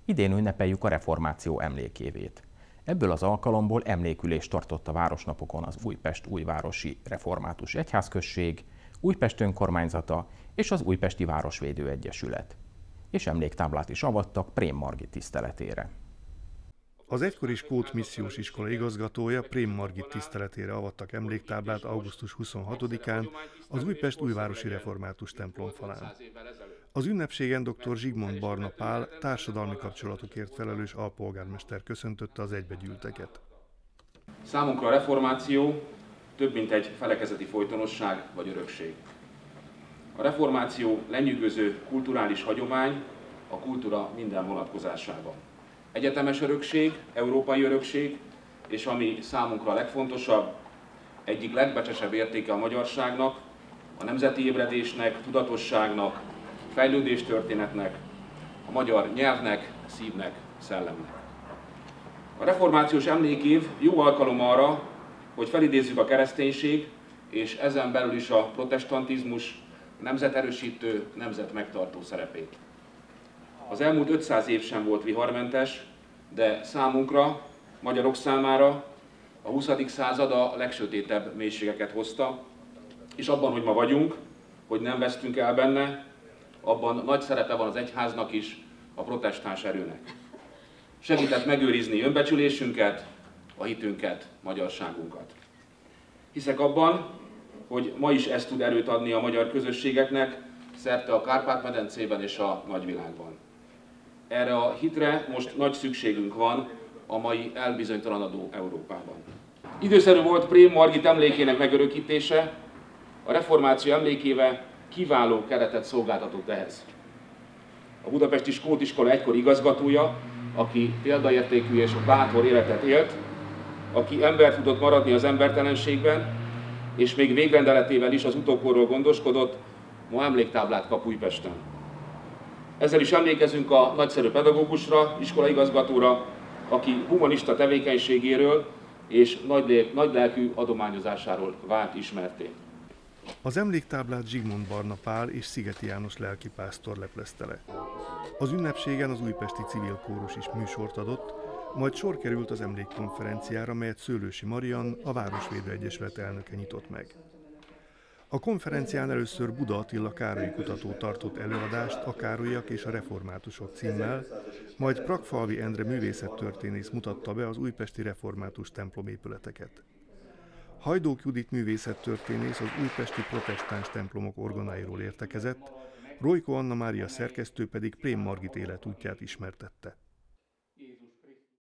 Idén ünnepeljük a reformáció emlékévét. Ebből az alkalomból emlékülést tartott a városnapokon az Újpest Újvárosi Református Egyházközség, Újpest önkormányzata és az Újpesti Városvédő Egyesület. És emléktáblát is avattak Prém Margit tiszteletére. Az egykori Skót Missziós Iskola igazgatója Prém Margit tiszteletére avattak emléktáblát augusztus 26-án az Újpest Újvárosi Református templom falán. Az ünnepségen dr. Zsigmond Barna Pál társadalmi kapcsolatokért felelős alpolgármester köszöntötte az egybegyűlteket. Számunkra a reformáció több mint egy felekezeti folytonosság vagy örökség. A reformáció lenyűgöző kulturális hagyomány a kultúra minden vonatkozásában. Egyetemes örökség, európai örökség, és ami számunkra a legfontosabb, egyik legbecsesebb értéke a magyarságnak, a nemzeti ébredésnek, tudatosságnak, fejlődéstörténetnek, a magyar nyelvnek, szívnek, szellemnek. A reformációs emlékév jó alkalom arra, hogy felidézzük a kereszténység, és ezen belül is a protestantizmus nemzeterősítő, nemzetmegtartó szerepét. Az elmúlt 500 év sem volt viharmentes, de számunkra, magyarok számára a 20. század a legsötétebb mélységeket hozta, és abban, hogy ma vagyunk, hogy nem vesztünk el benne, abban nagy szerepe van az egyháznak is, a protestáns erőnek. Segített megőrizni önbecsülésünket, a hitünket, magyarságunkat. Hiszek abban, hogy ma is ez tud erőt adni a magyar közösségeknek szerte a Kárpát-medencében és a nagyvilágban. Erre a hitre most nagy szükségünk van a mai elbizonytalanodó Európában. Időszerű volt Prém Margit emlékének megörökítése, a reformáció emlékéve kiváló keretet szolgáltatott ehhez. A budapesti Skót Iskola egykori igazgatója, aki példaértékű és bátor életet élt, aki ember tudott maradni az embertelenségben, és még végrendeletével is az utókorról gondoskodott, ma emléktáblát kap Újpesten. Ezzel is emlékezünk a nagyszerű pedagógusra, iskolaigazgatóra, aki humanista tevékenységéről és nagylelkű adományozásáról vált ismertté. Az emléktáblát Zsigmond Barna Pál és Szigeti János lelkipásztor leplezte le. Az ünnepségen az újpesti civil kórus is műsort adott, majd sor került az emlékkonferenciára, melyet Szőlősi Marian, a Városvédő Egyesület elnöke nyitott meg. A konferencián először Buda Attila Károlyi kutató tartott előadást a Károlyak és a reformátusok címmel, majd Prakfalvi Endre művészettörténész mutatta be az újpesti református templomépületeket. Hajdók Judit művészettörténész az újpesti protestáns templomok orgonáiról értekezett, Rojko Anna Mária szerkesztő pedig Prém Margit életútját ismertette.